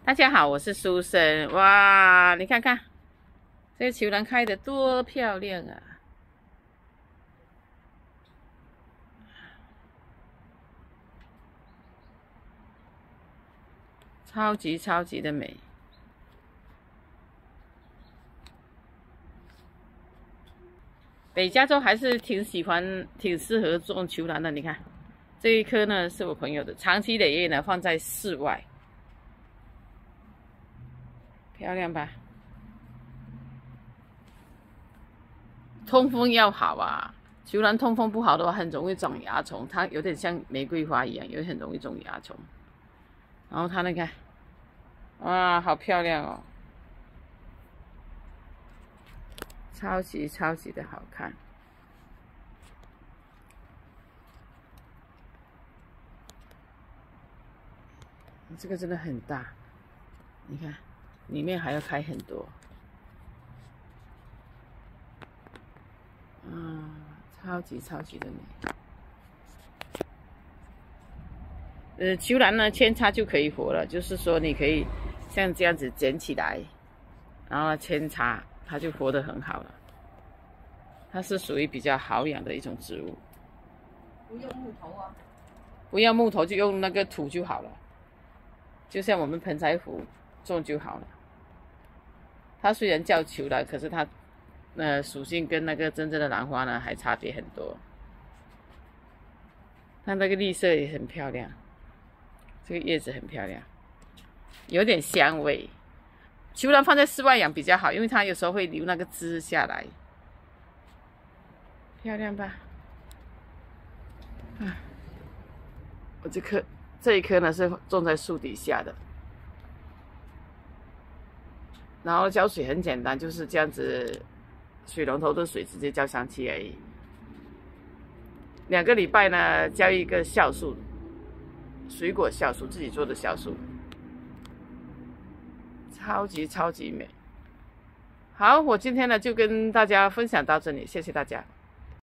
大家好，我是苏生。哇，你看看这个球兰开的多漂亮啊！超级的美。北加州还是挺适合种球兰的。你看，这一棵呢是我朋友的，长期累月呢放在室外，漂亮吧？通风要好啊，球兰通风不好的话，很容易长蚜虫。它有点像玫瑰花一样，也很容易种蚜虫。然后它那个，哇，好漂亮哦！超级的好看。这个真的很大，你看，里面还要开很多。超级的美。球兰呢，扦插就可以活了，就是说你可以像这样子捡起来，然后扦插，它就活得很好了。它是属于比较好养的一种植物。 不用木头啊？ 不要木头，就用那个土就好了，就像我们盆栽湖种就好了。它虽然叫球兰，可是它属性跟那个真正的兰花呢还差别很多。它那个绿色也很漂亮，这个叶子很漂亮，有点香味。球兰放在室外养比较好，因为它有时候会留那个枝下来。漂亮吧？我这一棵呢是种在树底下的，然后浇水很简单，就是这样子，水龙头的水直接浇上去而已。2个礼拜呢浇一个酵素，水果酵素，自己做的酵素，超级美。好，我今天呢就跟大家分享到这里，谢谢大家。